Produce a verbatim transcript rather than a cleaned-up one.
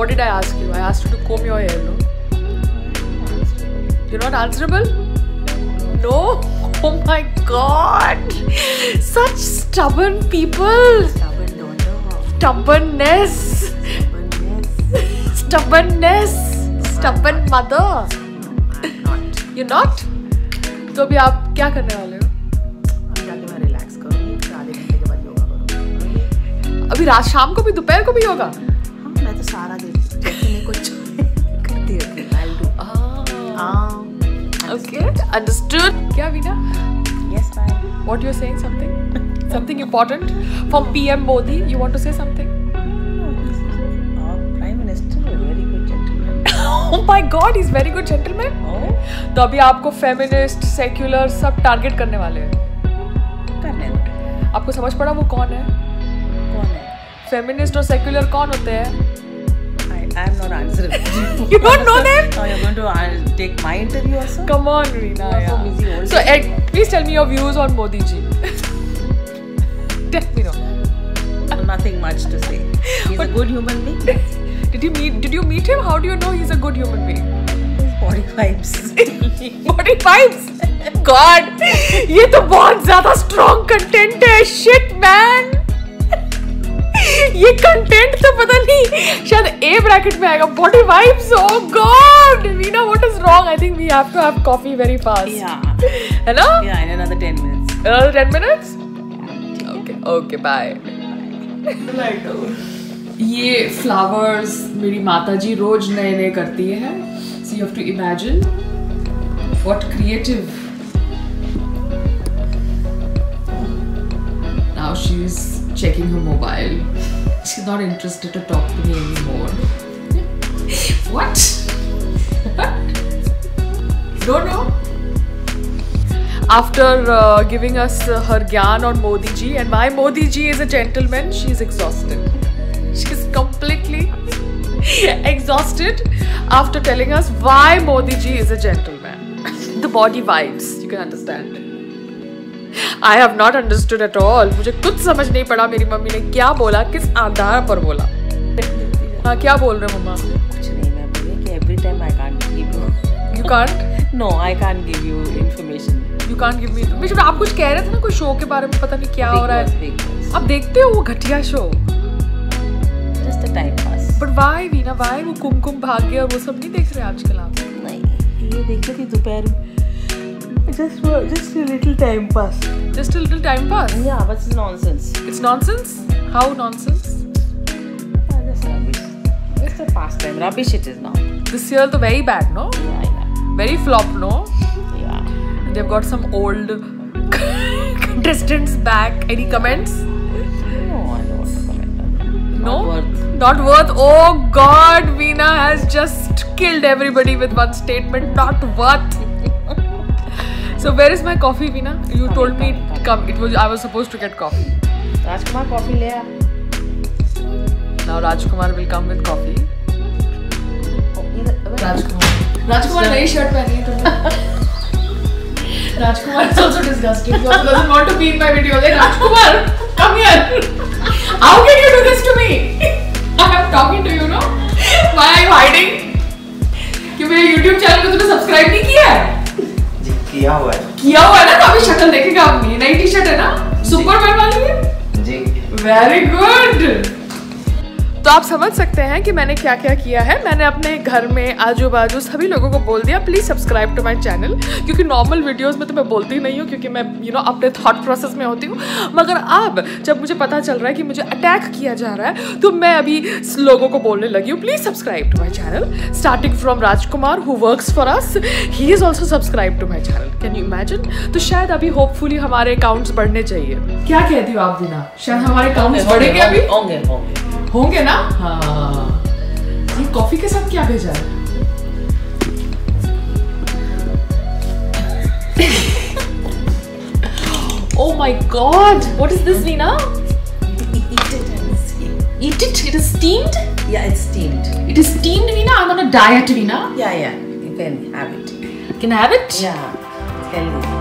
What did I ask you? I asked you to comb your hair, no? You're not answerable? No? Oh my God! Such stubborn people! Stubborn, don't know. Stubbornness! Stubbornness. Stubbornness! Stubborn mother! I'm not. You're not? तो अभी आप क्या करने वाले हो? अब जाके मैं रिलैक्स करूँगी, आधे घंटे के बाद योगा करूँगी। अभी रात शाम को भी दोपहर को भी योगा? हाँ, मैं तो सारा दिन जैसे नहीं कुछ करती रहती हूँ। I'll do. Ah. Okay, understood. क्या Veena? Yes, bye. What you're saying? Something? Something important from P M Modi? You want to say something? No, he's our Prime Minister, a very good gentleman. Oh my God, he's very good gentleman. Oh, तो अभी आपको feminist, secular सब target करने वाले हैं। करने दो। आपको समझ पड़ा वो कौन है? कौन है? फेमिनिस्ट और सेक्युलर कौन होते हैं? I I am not answering. You don't know them? Oh, you're going to uh, take my interview also? Come on, Reena. You are so Yeah. busy all So, day. Ed, please tell me your views on Modi ji. Tell me no. Nothing much to say. He's But- a good human being. Did you meet? Did you meet him? How do you know he's a good human being? His body vibes. Body vibes. God, ये तो बहुत ज़्यादा strong content है. Shit, man. ये content तो पता नहीं शायद ए ब्रैकेट में आएगा. Body vibes. Oh God Veena, what is wrong? I think we have to have coffee very fast. Yeah. है ना? Yeah, in another ten minutes. Another ten minutes? Okay, okay, bye. ये flowers मेरी माता जी रोज नए नए करती है. So you have to imagine what creative. Now she's checking her mobile. She's not interested to talk to me anymore. What? What? Don't know. After uh, giving us uh, her gyan on Modi ji, and why Modi ji is a gentleman, she's exhausted. She's completely exhausted after telling us why Modi ji is a gentleman. The body vibes, you can understand. I have not understood at all. मुझे कुछ समझ नहीं पड़ा मेरी mummy ने क्या बोला, किस आधार पर बोला. हाँ, क्या बोल रहे हो मम्मा? कुछ नहीं, मैं बोली कि every time I can't give you. You can't? No, I can't give you information. You can't give me information. आप कुछ कह रहे थे ना कोई शो के बारे में, पता नहीं क्या हो रहा है. Big Boss. आप देखते हो वो घटिया show? Just a time pass. But why Veena, why वो कुमकुम भाग्य और वो सब नहीं देख रहे आजकल आप? नहीं, ये देख रही थी दोपहर में. Just for just a little time pass. Just a little time pass. Yeah, but it's nonsense. It's nonsense. How nonsense? Yeah, that's rubbish. It's a pastime. Rubbish it is now. This year तो very bad, no? Yeah, yeah. Very flop, no? Yeah. They've got some old contestants back. Any comments? No, I don't want to comment on that. No? Not worth. Not worth. Oh God, Veena has just killed everybody with one statement. Not worth. So where is my coffee, Veena? You Coming, told me coming, come. It was I was supposed to get coffee. Rajkumar coffee ले आ. Now Rajkumar will come with coffee. Rajkumar. Rajkumar नई shirt पहनी है तुमने. Rajkumar is also disgusting. He also doesn't want to be in my video. Like Rajkumar, come here. How can you do this to me? I am talking to you, no? Why are you hiding? कि मेरे YouTube channel को तूने subscribe नहीं किया है? किया हुआ है. किया हुआ है ना, तो अभी शक्ल देखेगा अपनी. नई टी शर्ट है ना, सुपरमैन वाली है. जी. Very good. तो आप समझ सकते हैं कि मैंने क्या क्या किया है. मैंने अपने घर में आजू बाजू सभी लोगों को बोल दिया please subscribe to my channel, क्योंकि नॉर्मल वीडियोस में तो मैं बोलती नहीं हूँ क्योंकि मैं यू नो अपने थॉट प्रोसेस में होती हूँ. मगर अब जब मुझे पता चल रहा है कि मुझे अटैक किया जा रहा है तो मैं अभी लोगों को बोलने लगी हूँ please subscribe to my channel. Starting from Rajkumar who works for us, he is also subscribe to my channel. Can you imagine? तो शायद अभी होपफुली हमारे अकाउंट्स बढ़ने चाहिए. क्या कहती हो आप बिना? शायद हमारे अकाउंट्स बढ़ेंगे अभी. होंगे होंगे होंगे ना. हाँ. ये कॉफी के साथ क्या भेजा है? Oh my God! What is this, Veena? Eat it and see. Eat it. It is steamed. Yeah, it's steamed. It is steamed, Veena. I'm on a diet, Veena. Yeah, yeah. You can have it. Can I have it? Yeah, it's healthy.